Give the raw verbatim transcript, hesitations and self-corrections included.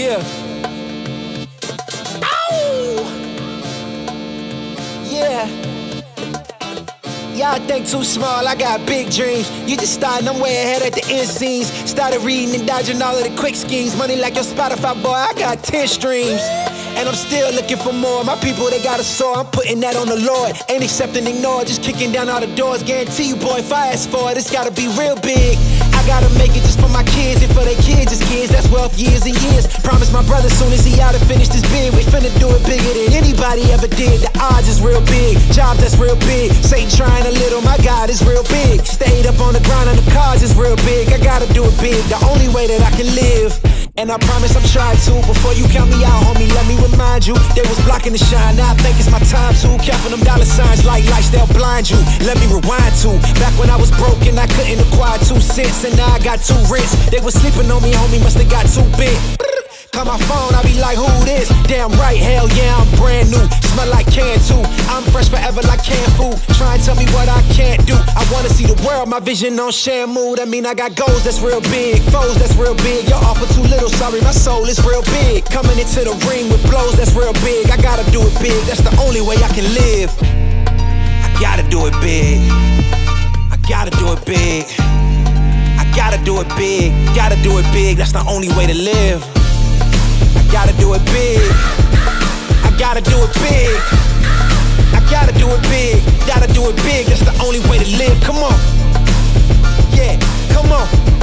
Yeah. Ow! Yeah. Y'all think too small, I got big dreams. You just starting, I'm way ahead at the end scenes. Started reading and dodging all of the quick schemes. Money like your Spotify, boy, I got ten streams. And I'm still looking for more. My people, they got a sore, I'm putting that on the Lord. Ain't accepting, ignore, just kicking down all the doors. Guarantee you, boy, if I ask for it, it's gotta be real big. I gotta make it just for my kids and for their kids' kids. That's wealth years and years. Promise my brother soon as he out and finish this bid, we finna do it bigger than anybody ever did. The odds is real big, jobs that's real big. Satan trying a little, my God is real big. Stayed up on the grind on the cars is real big. I gotta do it big, the only way that I can live. And I promise I'm trying to. Before you count me out, homie, let me remind you, they was blocking the shine, now I think it's my time to. Counting them dollar signs like lights, they'll blind you. Let me rewind to back when I was broke and I couldn't acquire two cents, and now I got two rents. They was sleeping on me, homie, must have got too big. Call my phone, I be like, who this? Damn right, hell yeah, I'm brand new. Smell like can too. I'm fresh forever like canned food. Try and tell me what I can't do. I wanna see the world, my vision on Shamu. That mean I got goals that's real big, foes that's real big. Your offer too little, sorry, my soul is real big. Coming into the ring with blows that's real big. I gotta do it big, that's the only way I can live. I gotta do it big. I gotta do it big. I gotta do it big. Gotta do it big, that's the only way to live. I gotta do it big. I gotta do it big. I gotta do it big. Gotta do it big. That's the only way to live. Come on. Yeah, come on.